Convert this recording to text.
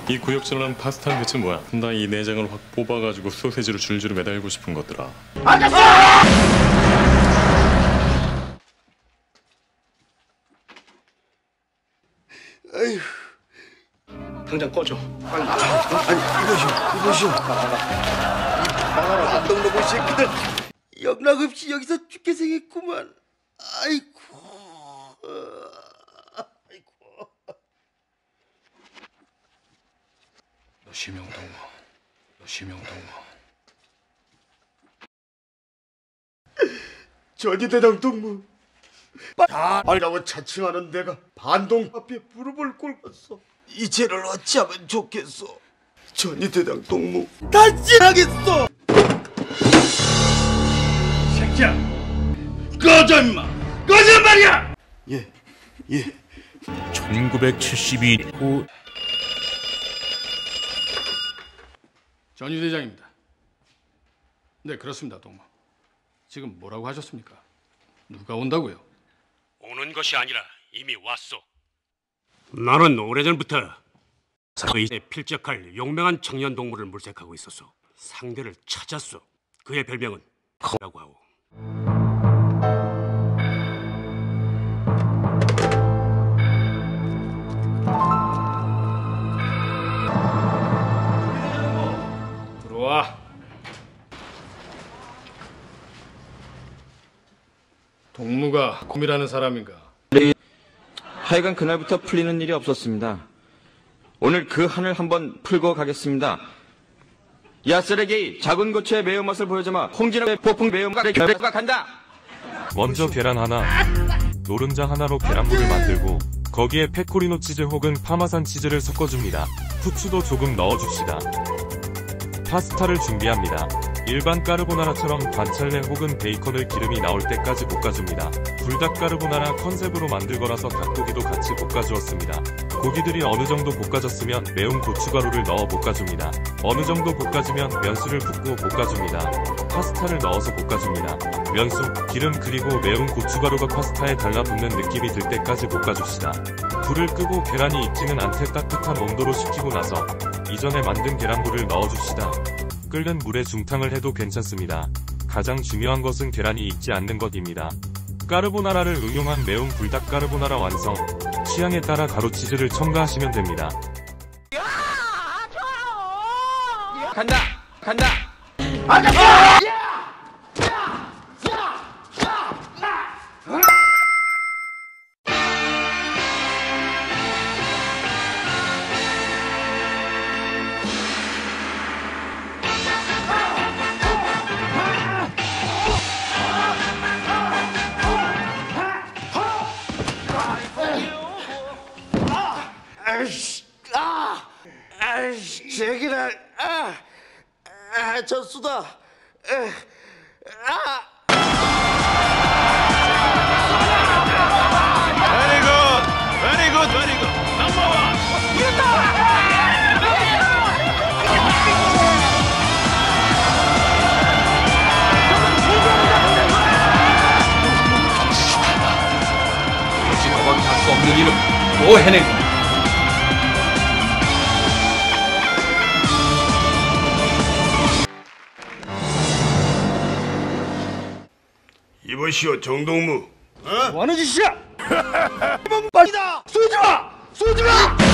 이 구역질하는 파스타는 대체 뭐야? 나 이 내장을 확 뽑아가지고 소세지로 줄줄 매달고 싶은 것들아. 아저씨! 에휴. 당장 꺼줘. 아니 이것이요. 나가라 놈놈의 새끼들. 영락없이 여기서 죽게 생겼구만. 아이고. 너 심형동무. 전위대장 동무. 잘하라고 자칭하는 내가 반동 앞에 무릎을 꿇었어. 이 죄를 어찌하면 좋겠어. 전위대장 동무 다시 하겠어. 새끼야! 꺼져 임마! 꺼져 말이야! 예. 1972후 전유 대장입니다. 네, 그렇습니다, 동무. 지금 뭐라고 하셨습니까? 누가 온다고요? 오는 것이 아니라 이미 왔소. 나는 오래전부터 사회에 필적할 용맹한 청년 동물을 물색하고 있었소. 상대를 찾았소. 그의 별명은 커라고 하오. 들어와. 동무가 곰이라는 사람인가? 하여간 그날부터 풀리는 일이 없었습니다. 오늘 그 한을 한번 풀고 가겠습니다. 야쓰레기 작은 고추의 매운맛을 보여주마. 홍진호의 폭풍 매운맛의 결과가 간다. 먼저 계란 하나, 노른자 하나로 계란물을 만들고 거기에 페코리노 치즈 혹은 파마산 치즈를 섞어줍니다. 후추도 조금 넣어줍시다. 파스타를 준비합니다. 일반 까르보나라처럼 관찰레 혹은 베이컨을 기름이 나올 때까지 볶아줍니다. 불닭 까르보나라 컨셉으로 만들 거라서 닭고기도 같이 볶아주었습니다. 고기들이 어느 정도 볶아졌으면 매운 고춧가루를 넣어 볶아줍니다. 어느 정도 볶아지면 면수를 붓고 볶아줍니다. 파스타를 넣어서 볶아줍니다. 면수, 기름 그리고 매운 고춧가루가 파스타에 달라붙는 느낌이 들 때까지 볶아줍시다. 불을 끄고 계란이 익지는 않게 따뜻한 온도로 식히고 나서 이전에 만든 계란물을 넣어줍시다. 끓는 물에 중탕을 해도 괜찮습니다. 가장 중요한 것은 계란이 익지 않는 것입니다. 까르보나라를 응용한 매운 불닭 까르보나라 완성. 취향에 따라 가루치즈를 첨가하시면 됩니다. 간다. 제기랄. 졌수다. Very good. 넘어와. 역시 도망 갈수 없는 일은 또 해내고. 이보시오 정동무. 뭐 하는 짓이야? 뻥이다. 쏘지 마.